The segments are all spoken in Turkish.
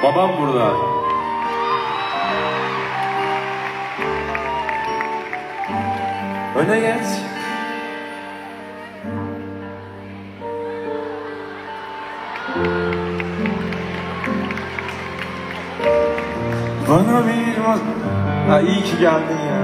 Babam burada. Öne geç. Bana bir ha, iyi ki geldin ya.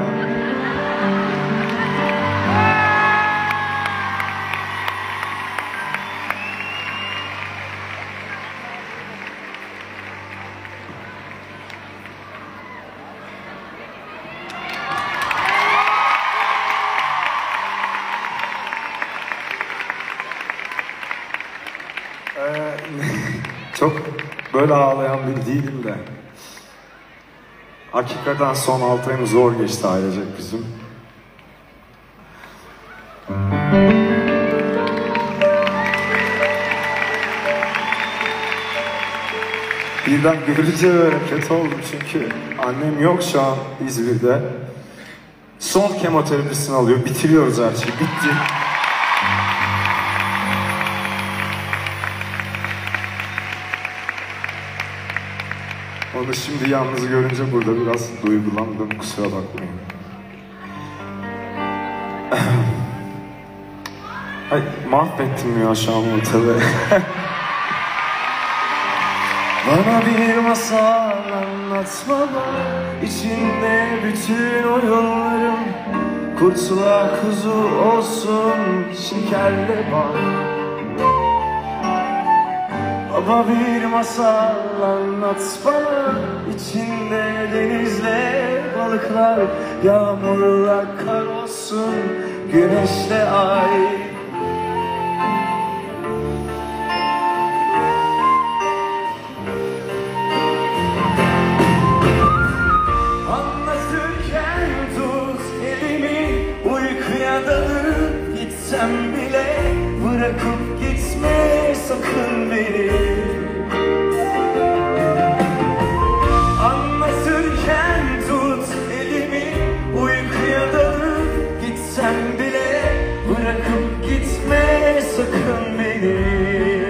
Çok böyle ağlayan biri değilim de. Hakikaten son 6 ayım zor geçti ailecek bizim. Birden görünce böyle kötü oldum çünkü annem yok şu an İzmir'de. Son kemoterapisini alıyor, bitiriyoruz her şey, bitti. Onu şimdi yalnız görünce burada biraz duygulandım, kusura bakmayın. Ay, mahvettim ya şu an ortalığı. Bana bir masal anlatma, içinde bütün oyunlarım. Kurtula kuzu olsun, şekerle bal. Baba bir masal anlat bana, içinde denizle balıklar, yağmurla kar olsun, güneşle ay. Anlatırken tut elimi, uykuya dalıp gitsem bile bırakıp gitme sakın beni. Anlatırken tut elimi, uykuya dalıp gitsem bile bırakıp gitme sakın beni.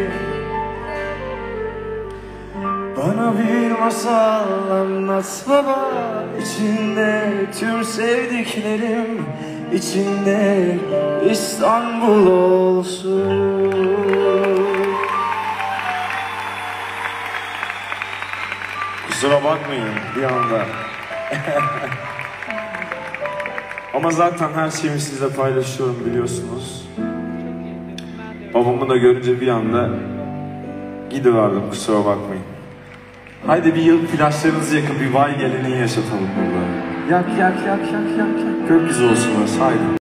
Bana bir masal anlat baba, içinde tüm sevdiklerim, içinde İstanbul olsun. Kusura bakmayın bir anda. Ama zaten her şeyimi sizle paylaşıyorum biliyorsunuz. Babamı da görünce bir anda gidiverdim, kusura bakmayın. Haydi bir yıl flaşlarınızı yakın, bir vay geleneği yaşatalım burada. Yak yak yak yak yak yak. Gökyüzü olsun orası, haydi.